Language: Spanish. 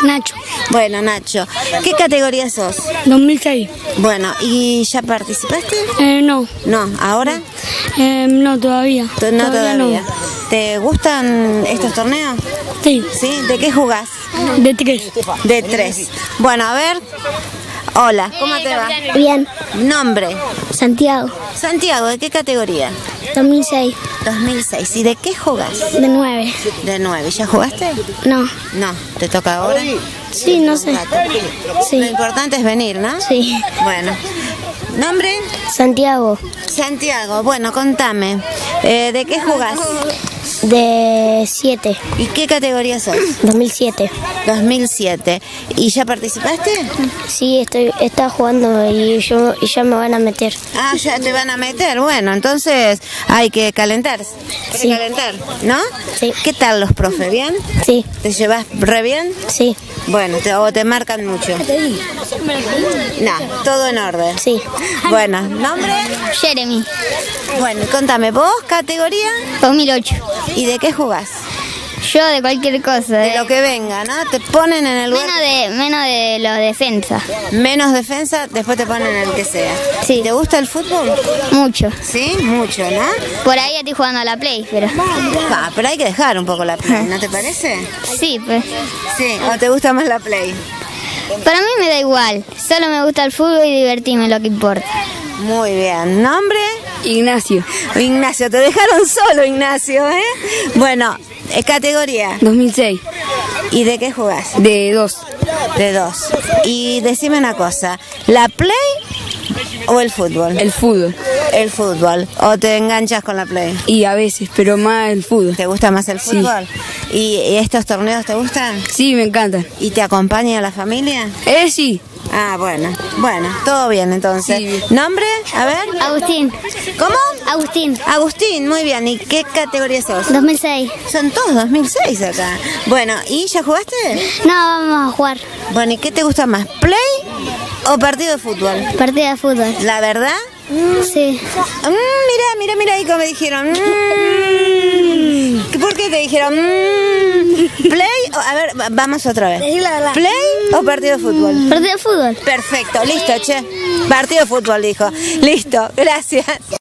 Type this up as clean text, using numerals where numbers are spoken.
Nacho. Bueno, Nacho, ¿qué categoría sos? 2006. Bueno, ¿y ya participaste? No. No, ¿ahora? No, todavía. No todavía. No. ¿Te gustan estos torneos? Sí. ¿Sí? ¿De qué jugás? De 3. De 3. Bueno, a ver. Hola, ¿cómo te va? Bien. Nombre. Santiago. Santiago, ¿de qué categoría? 2006. 2006. ¿Y de qué jugás? De 9. De 9. ¿Ya jugaste? No. No. ¿Te toca ahora? Sí, no sé. Lo Sí. importante es venir, ¿no? Sí. Bueno. ¿Nombre? Santiago. Santiago. Bueno, contame. ¿De qué jugás? De 7. ¿Y qué categoría sos? 2007. 2007. ¿Y ya participaste? Sí, estaba jugando y ya me van a meter. Ah, ya te van a meter. Bueno, entonces hay que calentarse. Hay Sí. que calentar, ¿no? Sí. ¿Qué tal los profes? ¿Bien? Sí. ¿Te llevas re bien? Sí. Bueno, o te marcan mucho. No, todo en orden. Sí. Bueno, ¿nombre? Jeremy. Bueno, contame, ¿vos categoría? 2008. ¿Y de qué jugás? Yo de cualquier cosa. De lo que venga, ¿no? Te ponen en el lugar. Menos de los defensa. Menos defensa, después te ponen en el que sea. Sí. ¿Te gusta el fútbol? Mucho. Sí, mucho, ¿no? Por ahí estoy jugando a la Play, pero... Ah, pero hay que dejar un poco la Play, ¿no te parece? Sí, pues. Sí, ¿o te gusta más la Play? Para mí me da igual. Solo me gusta el fútbol y divertirme, lo que importa. Muy bien. ¿Nombre? Ignacio. Ignacio, te dejaron solo, Ignacio, ¿eh? Bueno, categoría. 2006. ¿Y de qué jugás? De 2. De 2. Y decime una cosa, ¿la Play o el fútbol? El fútbol. El fútbol. ¿O te enganchas con la Play? Y a veces, pero más el fútbol. ¿Te gusta más el fútbol? ¿Y estos torneos te gustan? Sí, me encanta. ¿Y te acompaña la familia? Sí. Ah, bueno, todo bien entonces. Sí, bien. ¿Nombre? A ver. Agustín. ¿Cómo? Agustín. Agustín, muy bien. ¿Y qué categoría sos? 2006. Son todos 2006 acá. Bueno, ¿y ya jugaste? No, vamos a jugar. Bueno, ¿y qué te gusta más? ¿Play o partido de fútbol? Partido de fútbol. ¿La verdad? Sí. Mira ahí como me dijeron. ¿Por qué te dijeron? ¿Play? A ver, vamos otra vez. ¿Play o partido de fútbol? Partido de fútbol. Perfecto, listo, che. Partido de fútbol, dijo. Listo, gracias.